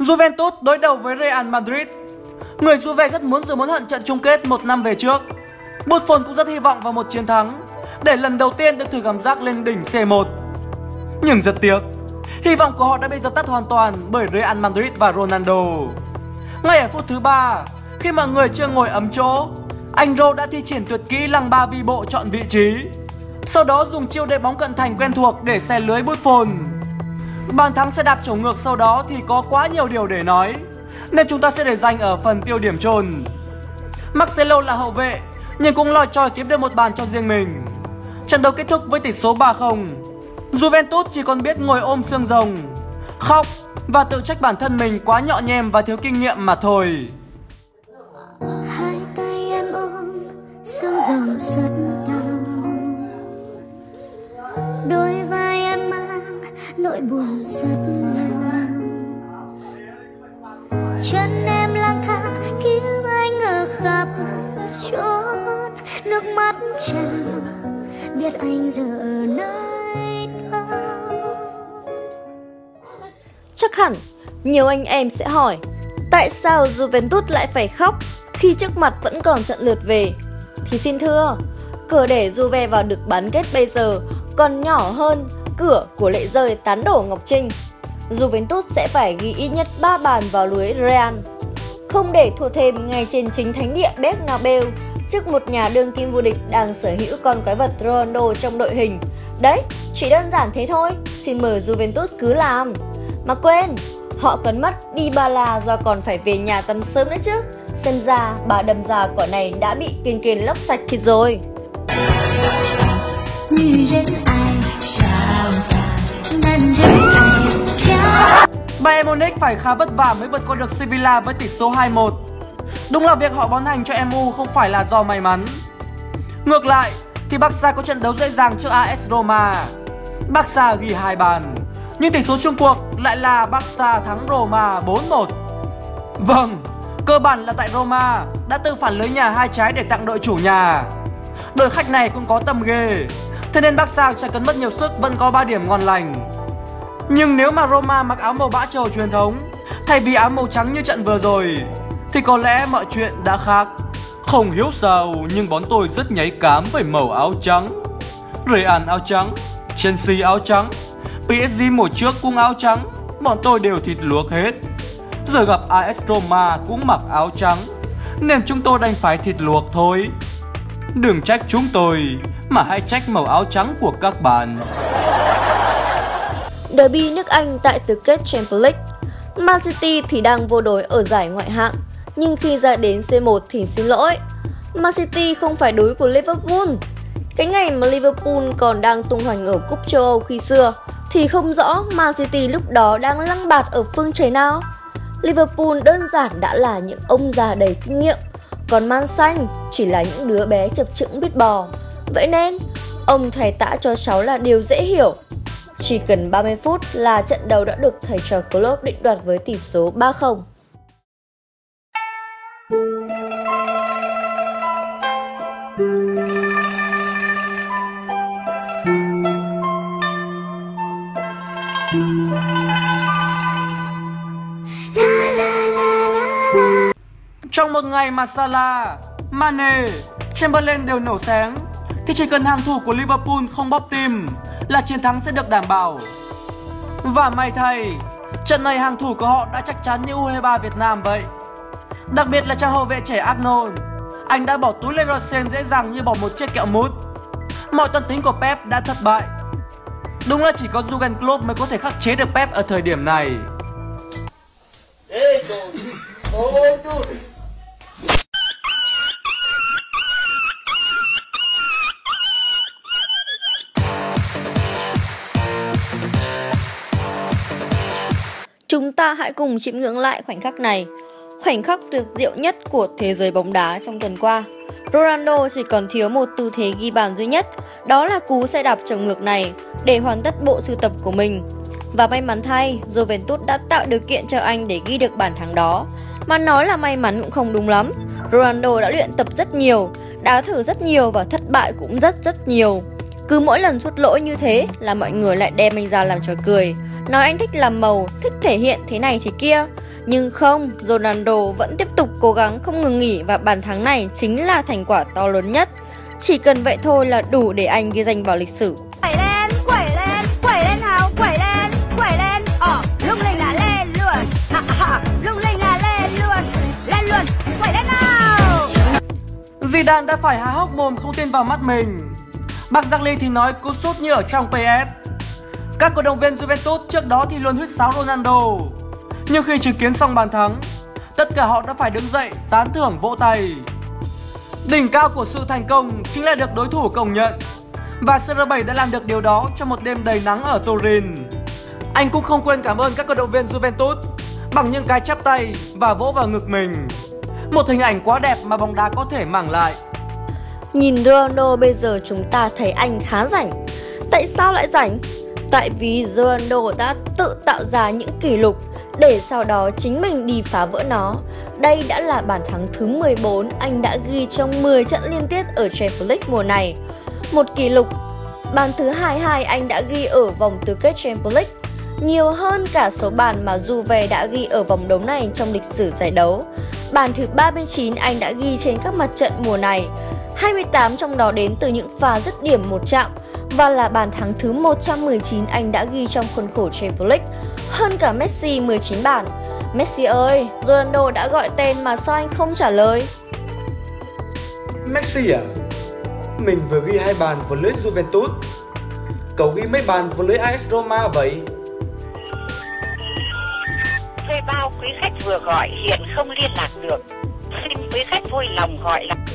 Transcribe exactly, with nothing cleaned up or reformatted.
Juventus đối đầu với Real Madrid. Người Juve rất muốn giữ món hận trận chung kết một năm về trước. Buffon cũng rất hy vọng vào một chiến thắng để lần đầu tiên được thử cảm giác lên đỉnh C một. Nhưng rất tiếc, hy vọng của họ đã bị dập tắt hoàn toàn bởi Real Madrid và Ronaldo. Ngay ở phút thứ ba, khi mọi người chưa ngồi ấm chỗ, anh Rô đã thi triển tuyệt kỹ lăng ba vi bộ chọn vị trí, sau đó dùng chiêu đệm bóng cận thành quen thuộc để xẻ lưới Buffon. Bàn thắng xe đạp trổ ngược sau đó thì có quá nhiều điều để nói, nên chúng ta sẽ để dành ở phần tiêu điểm chôn. Marcelo là hậu vệ nhưng cũng lòi chòi kiếm được một bàn cho riêng mình. Trận đấu kết thúc với tỷ số ba không. Juventus chỉ còn biết ngồi ôm xương rồng, khóc và tự trách bản thân mình quá nhọ nhem và thiếu kinh nghiệm mà thôi. Hai tay em ôm xương rồng rất đau, đôi vai em mang nỗi buồn rất nhiều. Chân em lang thang cứu anh ở khắp chốn, nước mắt tràn biết anh giờ ở nơi đâu. Chắc hẳn nhiều anh em sẽ hỏi tại sao Juventus lại phải khóc khi trước mặt vẫn còn trận lượt về. Thì xin thưa, cửa để Juve vào được bán kết bây giờ còn nhỏ hơn cửa của lệ rơi tán đổ Ngọc Trinh. Juventus sẽ phải ghi ít nhất ba bàn vào lưới Real, không để thua thêm ngay trên chính thánh địa Bernabeu trước một nhà đương kim vô địch đang sở hữu con quái vật Ronaldo trong đội hình. Đấy, chỉ đơn giản thế thôi, xin mời Juventus cứ làm. Mà quên, họ còn mất Dybala do còn phải về nhà tắm sớm nữa chứ. Xem ra bà đầm già quả này đã bị kiên kiên lóc sạch thịt rồi. Bayern Munich phải khá vất vả mới vượt qua được Sevilla với tỷ số hai một. Đúng là việc họ bón hành cho em u không phải là do may mắn. Ngược lại thì Barca có trận đấu dễ dàng trước a ét Roma. Barca ghi hai bàn, nhưng tỷ số chung cuộc lại là Barca thắng Roma bốn một. Vâng, cơ bản là tại Roma đã tự phản lưới nhà hai trái để tặng đội chủ nhà. Đội khách này cũng có tầm ghê, thế nên Barca chẳng cần mất nhiều sức vẫn có ba điểm ngon lành. Nhưng nếu mà Roma mặc áo màu bã trầu truyền thống thay vì áo màu trắng như trận vừa rồi thì có lẽ mọi chuyện đã khác. Không hiểu sao nhưng bọn tôi rất nhạy cảm với màu áo trắng. Real áo trắng, Chelsea áo trắng, pê ét giê mùa trước cũng áo trắng, bọn tôi đều thịt luộc hết. Giờ gặp a ét Roma cũng mặc áo trắng, nên chúng tôi đành phải thịt luộc thôi. Đừng trách chúng tôi, mà hãy trách màu áo trắng của các bạn. Derby nước Anh tại tứ kết Champions League. Man City thì đang vô đối ở giải ngoại hạng, nhưng khi ra đến C một thì xin lỗi, Man City không phải đối của Liverpool. Cái ngày mà Liverpool còn đang tung hoành ở cúp châu Âu khi xưa thì không rõ Man City lúc đó đang lăng bạt ở phương trời nào. Liverpool đơn giản đã là những ông già đầy kinh nghiệm, còn Man Xanh chỉ là những đứa bé chập chững biết bò. Vậy nên ông thầy tã cho cháu là điều dễ hiểu. Chỉ cần ba mươi phút là trận đấu đã được thầy trò Klopp định đoạt với tỷ số ba không. Trong một ngày mà Salah, Mane, Chamberlain đều nổ sáng thì chỉ cần hàng thủ của Liverpool không bóp tim là chiến thắng sẽ được đảm bảo. Và may thay, trận này hàng thủ của họ đã chắc chắn như u hai ba Việt Nam vậy. Đặc biệt là trang hậu vệ trẻ Arnold, anh đã bỏ túi lên Rosen dễ dàng như bỏ một chiếc kẹo mút. Mọi toan tính của Pep đã thất bại. Đúng là chỉ có Jurgen Klopp mới có thể khắc chế được Pep ở thời điểm này. Chúng ta hãy cùng chiêm ngưỡng lại khoảnh khắc này, khoảnh khắc tuyệt diệu nhất của thế giới bóng đá trong tuần qua. Ronaldo chỉ còn thiếu một tư thế ghi bàn duy nhất, đó là cú xe đạp trồng ngược này để hoàn tất bộ sưu tập của mình. Và may mắn thay, Juventus đã tạo điều kiện cho anh để ghi được bàn thắng đó. Mà nói là may mắn cũng không đúng lắm. Ronaldo đã luyện tập rất nhiều, đá thử rất nhiều và thất bại cũng rất rất nhiều. Cứ mỗi lần sút lỗi như thế là mọi người lại đem anh ra làm trò cười. nói anh thích làm màu, thích thể hiện thế này thế kia. Nhưng không, Ronaldo vẫn tiếp tục cố gắng không ngừng nghỉ và bàn thắng này chính là thành quả to lớn nhất. Chỉ cần vậy thôi là đủ để anh ghi danh vào lịch sử. Quẩy lên, quẩy lên, quẩy lên nào, quẩy lên, quẩy lên. Ờ, lung linh là lên luôn. À, à, lung linh là lên luôn. Lên luôn, quẩy lên nào. Zidane đã phải há hốc mồm không tin vào mắt mình. Bác Jacques thì nói cú sút như ở trong pê ét. Các cổ động viên Juventus trước đó thì luôn huýt sáo Ronaldo. Nhưng khi chứng kiến xong bàn thắng, tất cả họ đã phải đứng dậy tán thưởng vỗ tay. Đỉnh cao của sự thành công chính là được đối thủ công nhận. Và xê rờ bảy đã làm được điều đó trong một đêm đầy nắng ở Turin. Anh cũng không quên cảm ơn các cổ động viên Juventus bằng những cái chắp tay và vỗ vào ngực mình. Một hình ảnh quá đẹp mà bóng đá có thể mang lại. Nhìn Ronaldo bây giờ chúng ta thấy anh khá rảnh. Tại sao lại rảnh? Tại vì Ronaldo đã tự tạo ra những kỷ lục để sau đó chính mình đi phá vỡ nó. Đây đã là bàn thắng thứ mười bốn anh đã ghi trong mười trận liên tiếp ở Champions League mùa này. Một kỷ lục. Bàn thứ hai mươi hai anh đã ghi ở vòng tứ kết Champions League, nhiều hơn cả số bàn mà Juve đã ghi ở vòng đấu này trong lịch sử giải đấu. Bàn thứ ba mươi chín anh đã ghi trên các mặt trận mùa này, hai mươi tám trong đó đến từ những pha dứt điểm một chạm, và là bàn thắng thứ một trăm mười chín anh đã ghi trong khuôn khổ Champions League, hơn cả Messi mười chín bàn. Messi ơi, Ronaldo đã gọi tên mà sao anh không trả lời? Messi à? Mình vừa ghi hai bàn vào lưới Juventus. Cậu ghi mấy bàn vào lưới a ét Roma vậy? Thuê bao quý khách vừa gọi hiện không liên lạc được. Xin quý khách vui lòng gọi lại.